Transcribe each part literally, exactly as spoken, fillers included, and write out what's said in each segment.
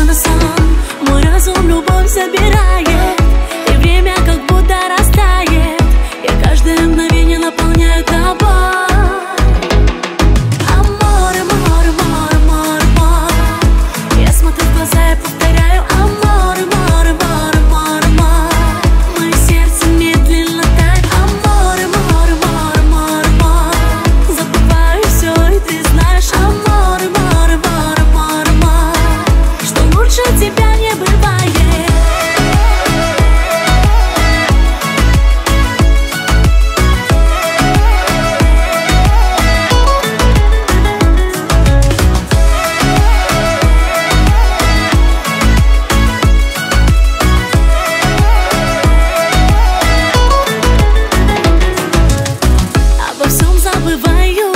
на сон. Мой разум любовь забирает, и время как будто растает. Я каждое мгновение наполняю тобой. Амор, амор, амор, амор, амор. Я смотрю в глаза и повторяю: амор, амор, амор, амор, амор. Мое сердце медленно тает. Амор, амор, амор, амор, амор. Забываю все, и ты знаешь. Амор, амор, амор, амор, амор. Что лучше тебя не бывает. Обо всем забываю,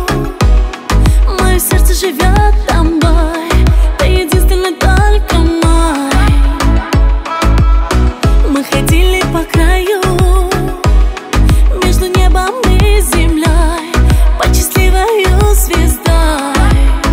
мое сердце живет тобой. Ты единственный, только мой. Мы ходили по краю, между небом и землей, под счастливою звездой.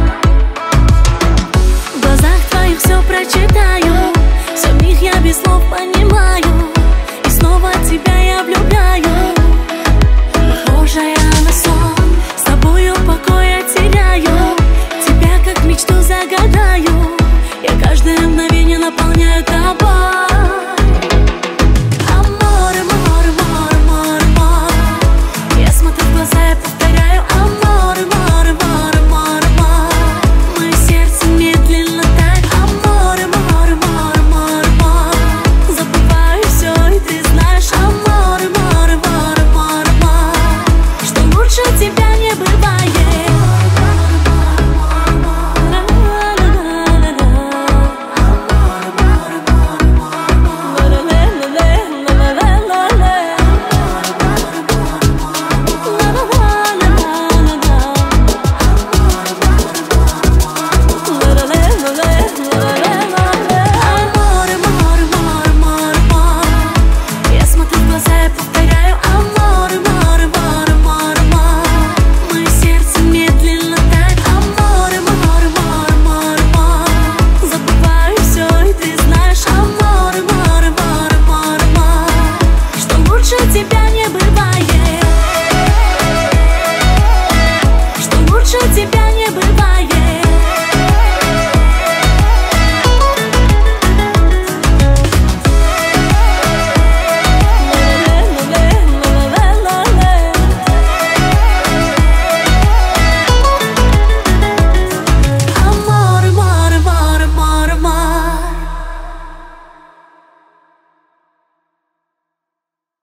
В глазах твоих все прочитаю, все в них я без слов понимаю. И снова тебя я влюбляю. Похожая на сон, с тобою покой я теряю. Тебя как мечту загадаю, я каждое мгновение наполняю тобой.